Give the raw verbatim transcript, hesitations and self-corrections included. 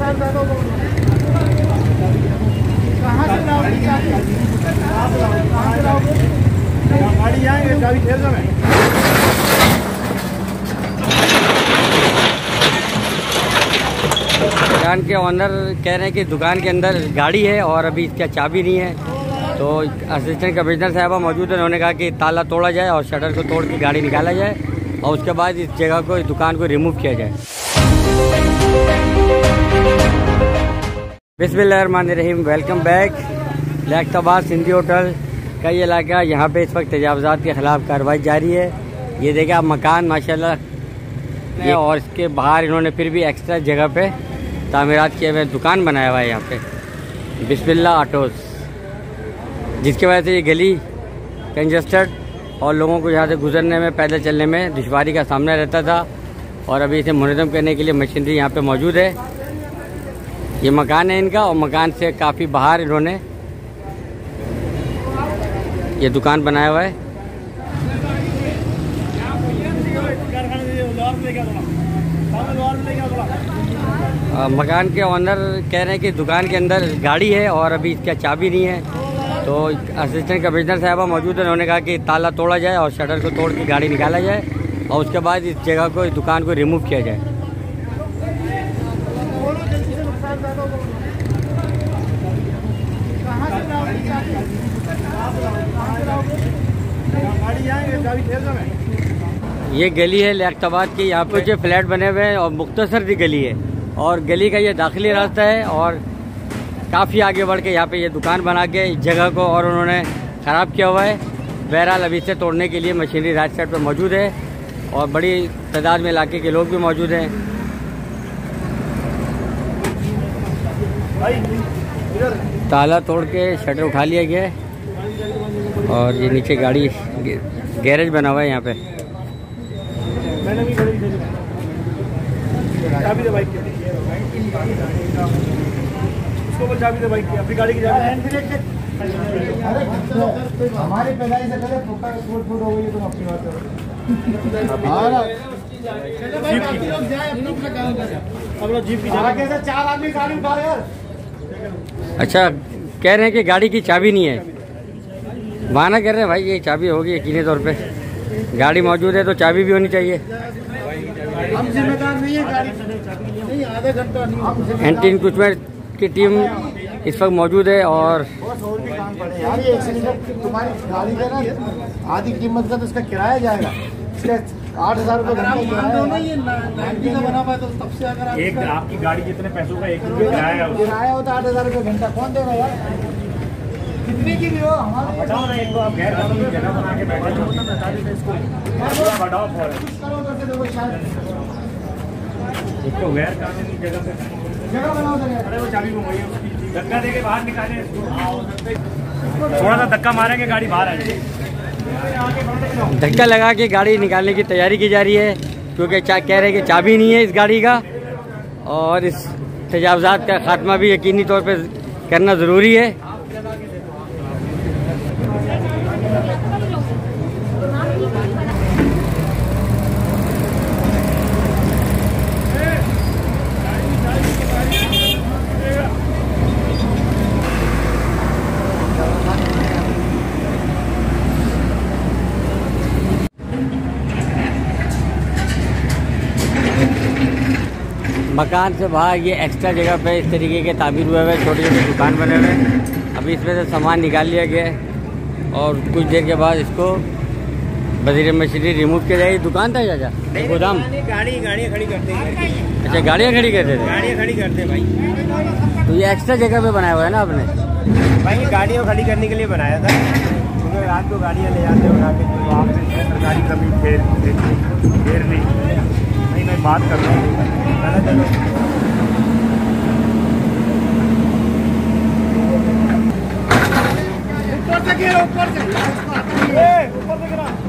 गाड़ी जाएंगे गाड़ी ठेल रहा है। दुकान के ओनर कह रहे हैं कि दुकान के अंदर गाड़ी है और अभी इसका चाबी नहीं है, तो असिस्टेंट कमिश्नर साहबा मौजूद है। उन्होंने कहा कि ताला तोड़ा जाए और शटर को तोड़ के गाड़ी निकाला जाए और उसके बाद इस जगह को, इस दुकान को रिमूव किया जाए। बिस्मिल्लाहिर्रहमानिर्रहीम, वेलकम बैक। लैक्टाबाद सिंधी होटल का ये इलाका, यहाँ पे इस वक्त तजावुज़ात के ख़िलाफ़ कार्रवाई जारी है। ये देखें आप, मकान माशाल्लाह, और इसके बाहर इन्होंने फिर भी एक्स्ट्रा जगह पे तामीरात किए हुए दुकान बनाया हुआ है यहाँ पे, बिस्मिल्लाह ऑटोज़, जिसकी वजह से ये गली कंजस्टेड और लोगों को यहाँ से गुजरने में, पैदल चलने में दुश्वारी का सामना रहता था। और अभी इसे मुनज़्ज़म करने के लिए मशीनरी यहाँ पे मौजूद है। ये मकान है इनका, और मकान से काफ़ी बाहर इन्होंने ये दुकान बनाया हुआ है। आ, मकान के ओनर कह रहे हैं कि दुकान के अंदर गाड़ी है और अभी इसका चाबी नहीं है, तो असिस्टेंट कमिश्नर साहबा मौजूद है। उन्होंने कहा कि ताला तोड़ा जाए और शटर को तोड़ के गाड़ी निकाला जाए और उसके बाद इस जगह को, इस दुकान को रिमूव किया जाए। ये गली है लैक्टाबाद की, यहाँ पे जो फ्लैट बने हुए हैं और मुख्तसर सी गली है, और गली का ये दाखिली रास्ता है और काफ़ी आगे बढ़ के यहाँ पे ये दुकान बना के इस जगह को और उन्होंने ख़राब किया हुआ है। बहरहाल अभी से तोड़ने के लिए मशीनरी राइट साइड पर मौजूद है और बड़ी तादाद में इलाके के लोग भी मौजूद हैं। ताला तोड़ के शटर उठा लिया गया है और ये नीचे गाड़ी गैरेज बना हुआ है यहाँ पे। चाबी दे बाइक की, उसको चाबी दे बाइक की, अपनी गाड़ी की चाबी। हमारे पैदाइश से पहले फुट फुट हो गई, तुम अपनी बात करो। चार आदमी गाड़ी उठा यार। अच्छा, कह रहे हैं कि गाड़ी की चाबी नहीं है, बहाना कर रहे हैं भाई। ये चाबी होगी यकीनी तौर पे, गाड़ी मौजूद है तो चाबी भी होनी चाहिए। हम जिम्मेदार नहीं है, गाड़ी नहीं, आधा घंटा नहीं। एंटी इंक्रोचमेंट की टीम इस वक्त मौजूद है और और भी काम पड़े यार। ये एक्सीडेंट तुम्हारी गाड़ी का ना आधी कीमत का तो इसका किराया जाएगा, इसका आठ हजार रुपये घंटा बना पाए तो तब से अगर एक आपकी गाड़ी जितने पैसों का एक किराया किराया होता है आठ हजार रुपये घंटा, कौन देगा यार? कितने की भी हो हमारा बताओ ना। एक तो आप गैर कानूनी जगह बना के बैठे हो, बता देते इसको बढ़ाओ करो शायद। एक तो गैर कानूनी जगह पे जगह बनाओ, अरे वो चाबी घुमाइए, उसकी धक्का देके बाहर निकाले इसको, थोड़ा सा धक्का मारेंगे गाड़ी बाहर आ जाएगी। धक्का लगा के गाड़ी निकालने की तैयारी की जा रही है, क्योंकि कह रहे हैं कि चाबी नहीं है इस गाड़ी का और इस तजावुज़ात का खात्मा भी यकीनी तौर पे करना ज़रूरी है। मकान से बाहर ये एक्स्ट्रा जगह पे इस तरीके के तामीर हुए हुए छोटे छोटे दुकान बने हुए हैं। अभी इसमें से सामान निकाल लिया गया है और कुछ देर के बाद इसको बजीर मशीनरी रिमूव किया जाएगी। दुकान था चाचा, गोदाम? गाड़ी गाड़ियाँ खड़ी करते हैं। अच्छा, गाड़ियाँ खड़ी करते थे? गाड़ियाँ खड़ी करते हैं भाई। तो ये एक्स्ट्रा जगह पे बनाया हुआ है ना आपने? भाई गाड़ियाँ खड़ी करने के लिए बनाया था, क्योंकि रात को गाड़ियाँ ले जाते हो आके, जो वहाँ पे सरकारी कभी घेर घेर ली। नहीं, मैं बात कर रहा हूँ। चलो ऊपर से गिरो, ऊपर से ऊपर से गिरा।